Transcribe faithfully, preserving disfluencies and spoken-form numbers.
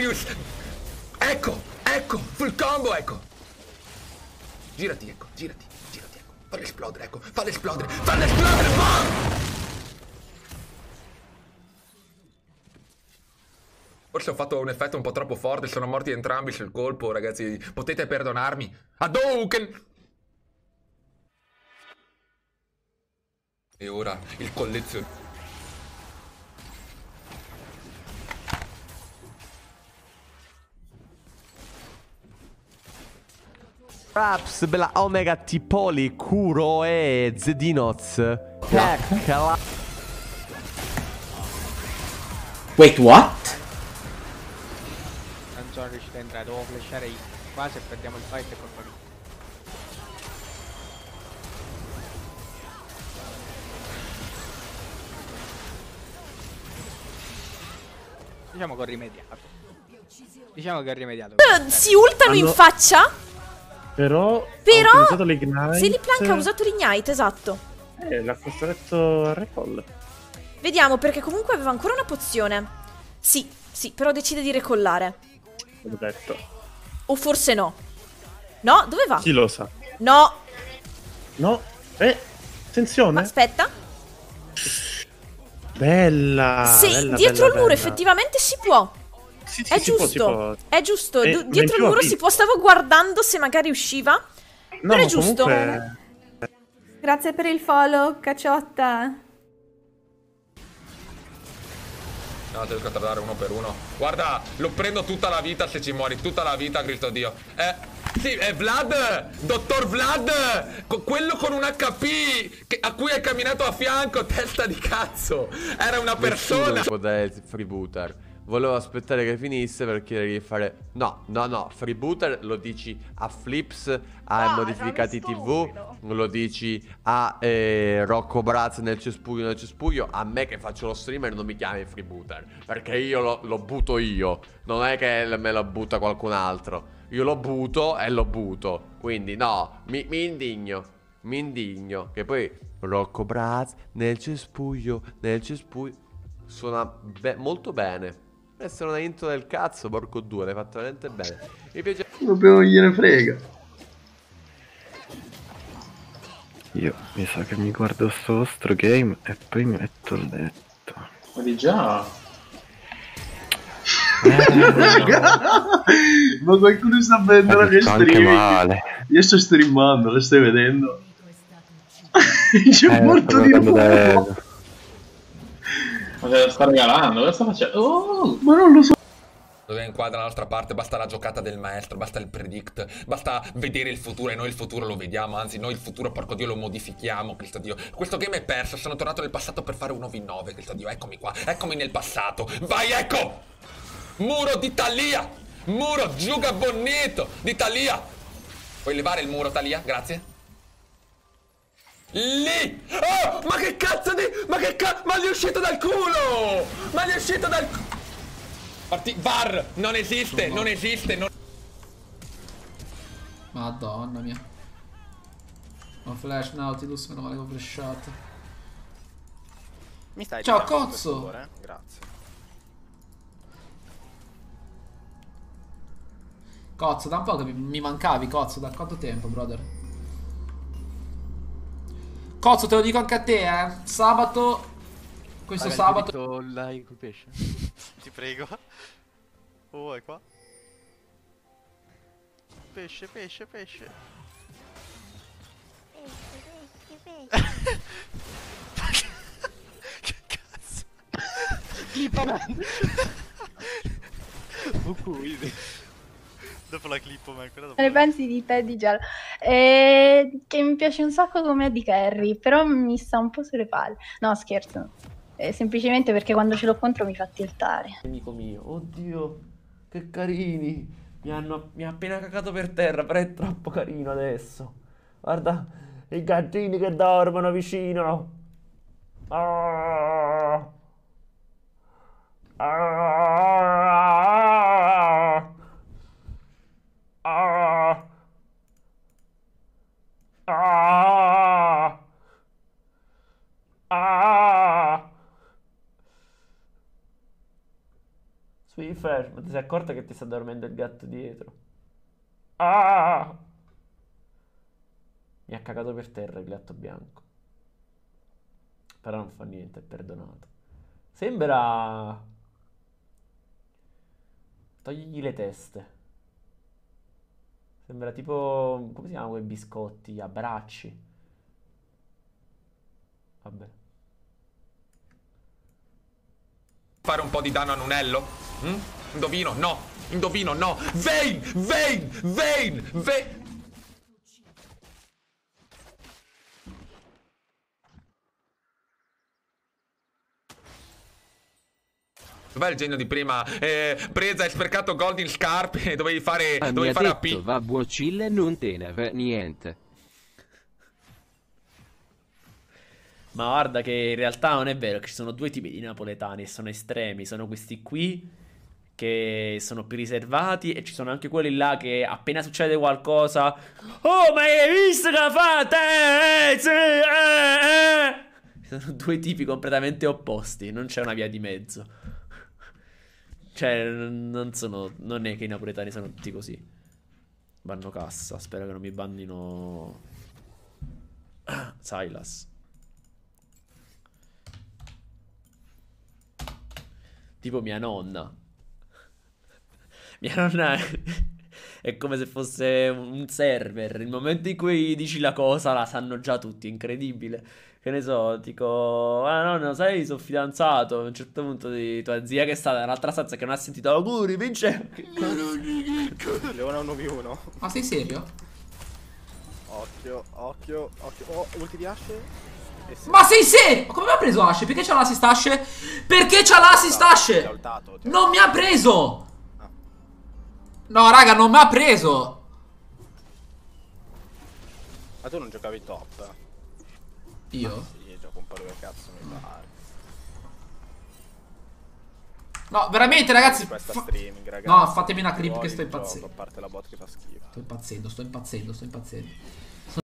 Morbius. Ecco, ecco, full combo, ecco. Girati, ecco, girati, girati, ecco. Fallo esplodere, ecco, fallo esplodere, fallo esplodere, boh! Forse ho fatto un effetto un po' troppo forte, sono morti entrambi sul colpo, ragazzi. Potete perdonarmi. Hadouken! E ora il collezionista. Raps, bella Omega Tipoli, Kuro e Zedinoz. Eccola. Wait, what? Non sono riuscito a entrare, devo flashare qua se perdiamo il fight è colpa mia. Diciamo che ho rimediato. Diciamo che ho rimediato. Uh, si ultano Hanno... in faccia. Però, Però ha utilizzato l'ignite. Se li planca ha usato l'ignite, esatto. Eh, l'ha costretto a recall. Vediamo, perché comunque aveva ancora una pozione. Sì, sì, però decide di recollare. L'ho detto. O forse no. No, dove va? Chi lo sa? No. No. Eh, attenzione. Aspetta. Bella. Sì, bella, dietro bella, il muro bella. effettivamente si può. Sì, sì, È si può, giusto, si può. è giusto. Eh, Du- ma dietro in il muro più si può. Stavo guardando se magari usciva. No, però è giusto. comunque... Grazie per il follow, Cacciotta. No, devo controllare uno per uno. Guarda, lo prendo tutta la vita se ci muori. Tutta la vita, Cristo Dio. Eh, sì, è Vlad. Dottor Vlad. co- Quello con un H P che- a cui hai camminato a fianco. Testa di cazzo. Era una persona. Potere il freebooter. Volevo aspettare che finisse per chiedere di fare. No, no, no. Freebooter lo dici a Flips, a Modificati T V. Lo dici a eh, Rocco Braz nel cespuglio nel cespuglio. A me che faccio lo streamer non mi chiami freebooter, perché io lo, lo butto io. Non è che me lo butta qualcun altro. Io lo butto e lo butto. Quindi no, mi, mi indigno. Mi indigno. Che poi Rocco Braz nel cespuglio nel cespuglio suona be- molto bene. Essere una intro del cazzo, porco due, l'hai fatto veramente bene. Mi piace. Proprio gliene frega. Io mi sa che mi guardo sto vostro game e poi mi metto a letto. Ma di già. Ma qualcuno sta vedendo la che stream? Male. Io sto streamando, lo stai vedendo? C'è Eh, un morto di nuovo. Ma te la sta regalando? Cosa sta facendo? Oh! Ma non lo so. Dove inquadra dall'altra parte, basta la giocata del maestro, basta il predict, basta vedere il futuro e noi il futuro lo vediamo, anzi noi il futuro, porco Dio, lo modifichiamo, Cristo Dio. Questo game è perso, sono tornato nel passato per fare un nove in nove, Cristo Dio, eccomi qua, eccomi nel passato. Vai, ecco! Muro di Talia! Muro, giuga bonito di Talia! Puoi levare il muro, Talia? Grazie. Lì! Oh! Ma che cazzo di... Ma che cazzo... Ma gli è uscito dal culo! Ma gli è uscito dal culo! Parti... V A R! Non esiste, non esiste, non... Madonna mia. Ho flash Nautilus, meno male che ho flashato. Mi stai Ciao, tirando cozzo! per favore? Grazie. Cozzo, da un po' che mi, mi mancavi, cozzo, da quanto tempo, brother? Cozzo, te lo dico anche a te, eh. Sabato. Questo Raga, sabato. Like col pesce. Ti prego. Oh, è qua. Pesce, pesce, pesce. Che cazzo? Dopo la clippo, ma quella dopo. Ne pensi di te di giallo? Eh, che mi piace un sacco come di Carry, però mi sta un po' sulle palle. No, scherzo. Eh, semplicemente perché quando ce l'ho contro mi fa tiltare. Amico mio, oddio, che carini. Mi hanno mi ha appena cagato per terra, però è troppo carino adesso. Guarda, i gattini che dormono vicino. Ah. Ah. Ah. Ah. Ah. Swiffer, ma ti sei accorta che ti sta dormendo il gatto dietro? Ah! Mi ha cagato per terra il gatto bianco. Però non fa niente, è perdonato. Sembra... Togligli le teste. Sembra tipo... Come si chiamano quei biscotti? Abbracci. Vabbè. Fare un po' di danno a Nunello? Mm? Indovino, no. Indovino, no. Vayne! Vayne! Vayne! Vayne! Dov'è il genio di prima? Eh, presa, hai sprecato gold in scarpe. Dovevi fare, Ah, dovevi mi fare ha A P. detto, va buocille non te ne fa niente. Ma guarda che in realtà non è vero, che ci sono due tipi di napoletani e sono estremi. Sono questi qui che sono più riservati e ci sono anche quelli là che appena succede qualcosa... Oh, ma hai visto che fate? Eh, sì, eh, eh. Sono due tipi completamente opposti, non c'è una via di mezzo. Cioè, non sono... Non è che i napoletani sono tutti così. Vanno cassa, spero che non mi bannino... Silas. Tipo mia nonna. Mia nonna è come se fosse un server. Il momento in cui dici la cosa la sanno già tutti, incredibile. Che ne so, dico, ah nonna, sai, sono fidanzato. A un certo punto di tua zia che è stata nell'altra stanza che non ha sentito auguri, vince. Leona uno v uno. Ma sei serio? Occhio, occhio, occhio. Oh, ulti di Ashe. Ma sei serio? Come mi ha preso Ashe? Perché c'ha l'assist Ashe? Perché c'ha l'assist Ashe? Non mi ha preso! No, raga, non mi ha preso! Ma tu non giocavi top? Io? Sì, gioco un po' dove cazzo mi pare. No, veramente, ragazzi. Questa fa... streaming, ragazzi. No, fatemi una clip che sto impazzendo. A parte la bot che fa schifo. Sto impazzendo, sto impazzendo, sto impazzendo.